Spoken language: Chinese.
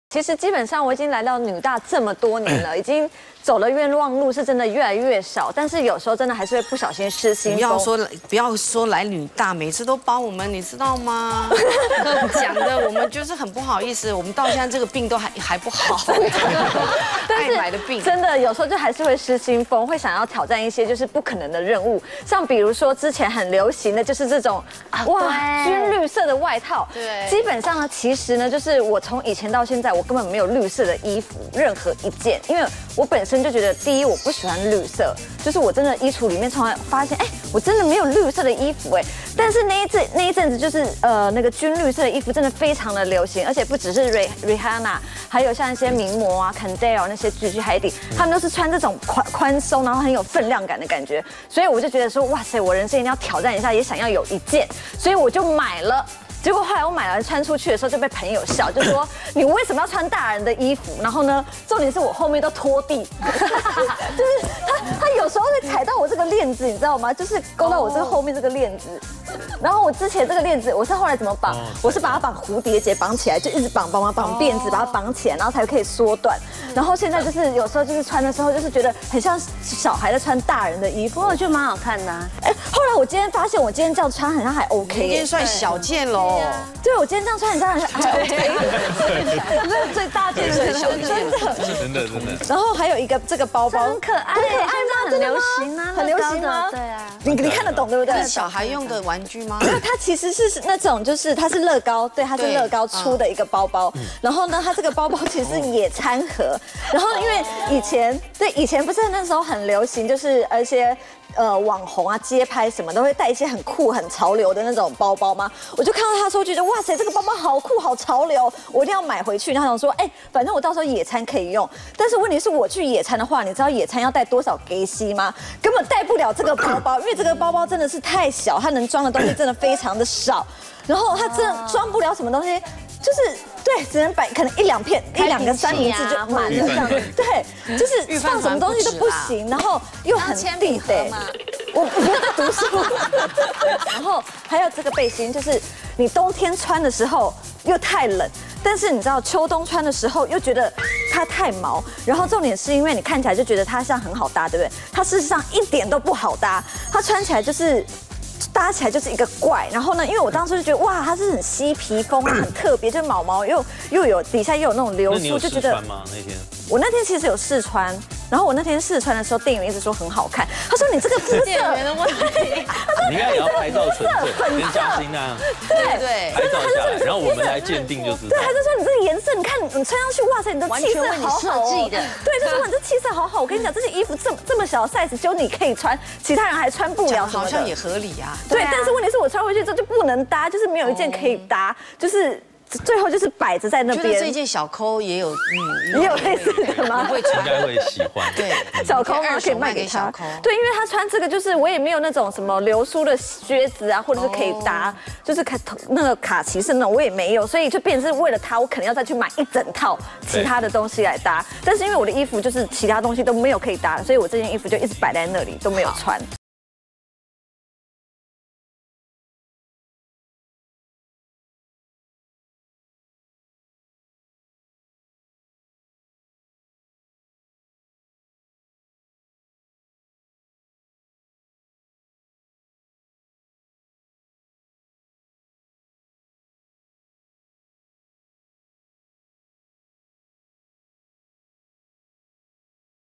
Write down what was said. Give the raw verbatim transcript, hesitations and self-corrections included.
其实基本上我已经来到女大这么多年了，已经走的冤枉路是真的越来越少，但是有时候真的还是会不小心失心疯。 不要说不要说来女大，每次都帮我们，你知道吗？讲的我们就是很不好意思，我们到现在这个病都还还不好，爱买的病。 真的有时候就还是会失心疯，会想要挑战一些就是不可能的任务，像比如说之前很流行的就是这种哇军绿色的外套。 对， 基本上呢，其实呢，就是我从以前到现在，我根本没有绿色的衣服，任何一件，因为我本身就觉得，第一我不喜欢绿色，就是我真的衣橱里面从来发现，哎，我真的没有绿色的衣服哎。但是那一阵那一阵子就是呃那个军绿色的衣服真的非常的流行，而且不只是 Rihanna， 还有像一些名模啊 Kendall 那些 Gigi Hadid， 他们都是穿这种宽宽松，然后很有分量感的感觉，所以我就觉得说，哇塞，我人生一定要挑战一下，也想要有一件，所以我就买了。结果后来我买来穿出去的时候，就被朋友笑，就说你为什么要穿大人的衣服？然后呢，重点是我后面都拖地，就是他他有时候会踩到我这个链子，你知道吗？就是勾到我这个后面这个链子。然后我之前这个链子，我是后来怎么绑？我是把它绑蝴蝶结绑起来，就一直绑绑绑绑辫子，把它绑起来，然后才可以缩短。然后现在就是有时候就是穿的时候，就是觉得很像小孩在穿大人的衣服，我觉得蛮好看的。哎，后来我今天发现，我今天这样穿好像还 OK， 今天算小件喽。 对，我今天这样穿很像还 OK， 这是最大件的，真的真的真的。 然后还有一个这个包包， 很可爱， 很可爱吗？ 很流行啊， 很流行吗？ 对啊， 你你看得懂对不对？ 是小孩用的玩具吗？ 它其实是那种，就是它是乐高，对，它是乐高出的一个包包。然后呢，它这个包包其实是野餐盒。然后因为以前对以前不是那时候很流行，就是而且。呃，网红啊，街拍什么都会带一些很酷、很潮流的那种包包吗？我就看到他的时候，觉得哇塞，这个包包好酷、好潮流，我一定要买回去。然后想说，哎，反正我到时候野餐可以用。但是问题是，我去野餐的话，你知道野餐要带多少给息吗？根本带不了这个包包，因为这个包包真的是太小，它能装的东西真的非常的少，然后它真的装不了什么东西。就是对，只能摆可能一两片、一两个三明治就满了这样子。对，就是放什么东西都不行，然后又很地得。我不是在读书。然后还有这个背心，就是你冬天穿的时候又太冷，但是你知道秋冬穿的时候又觉得它太毛。然后重点是因为你看起来就觉得它像很好搭，对不对？它事实上一点都不好搭，它穿起来就是。搭起来就是一个怪，然后呢，因为我当时就觉得哇，它是很嬉皮风啊，很特别，就毛毛又又有底下又有那种流苏，就觉得。 吗？那天我那天其实有试穿，然后我那天试穿的时候，店员一直说很好看，他说你这个肤色， 店员的问题， 你应该也要拍照纯正，跟嘉欣那样， 对对， 拍照下来，然后我们来鉴定就知道。 对，他就说你这个颜色，你看你穿上去，哇塞，你的气色好好哦。对，就说你这气色好好，我跟你讲，这件衣服这么这么小的 size， 只有你可以穿，其他人还穿不了什么的。 好像也合理啊。 对，但是问题是我穿回去之后就不能搭，就是没有一件可以搭，就是。最后就是摆着在那边。 觉得这件小抠也有， 嗯，也有类似的吗？ 会穿， 应该会喜欢。 对， 小抠吗？可以卖给他。对，因为他穿这个，就是我也没有那种什么流苏的靴子啊，或者是可以搭，就是卡那个卡其色那种，我也没有，所以就变成是为了他，我可能要再去买一整套其他的东西来搭。但是因为我的衣服就是其他东西都没有可以搭，所以我这件衣服就一直摆在那里都没有穿。